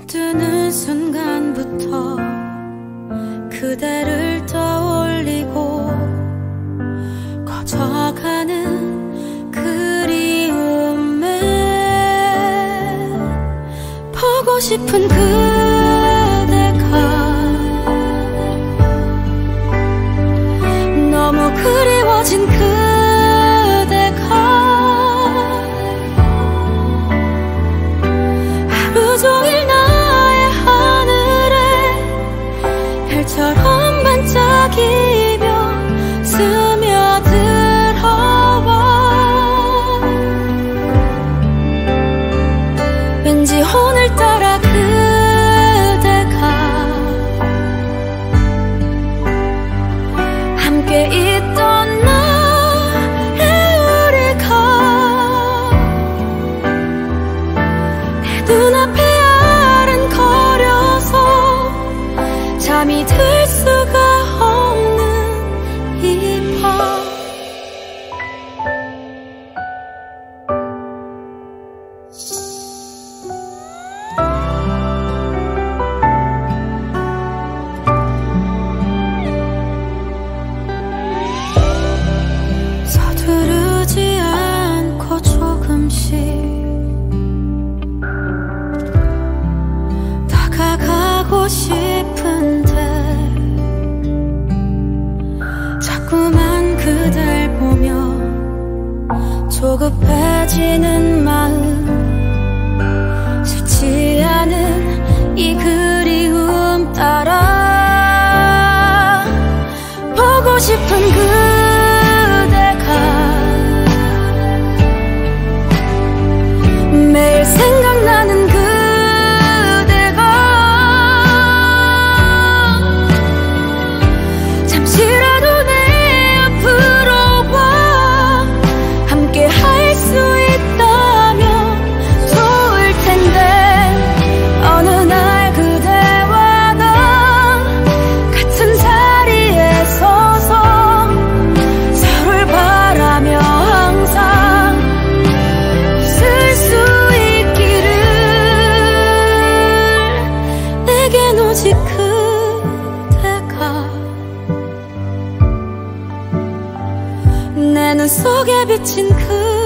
뜨는 순간부터 그대를 떠올리고 커져가는 그리움에 보고 싶은 그대가 너무 그리워진 그대가 하루 종일 나의 하늘에 별처럼 반짝이며 스며들어와 왠지 오늘따라 그대가 함께 있던 날에 우리가 내 눈앞에 아른거려서 잠이 들 수가 없는 이 밤. 서두르지 않고 조금씩 다가가고 싶은데 자꾸만 그댈 보며 조급해지는 마음, 싫지 않은 이 그리움 따라 보고 싶은 그대가 매일 생각나는 그대가 잠시라도 내 앞으로 와 함께 할 수 있다면 좋을 텐데 어느 날 그대와 나 같은 자리에 서서 서로를 바라며 항상 있을 수 있기를. 내겐 오직 그대가 내 눈 속에 비친 그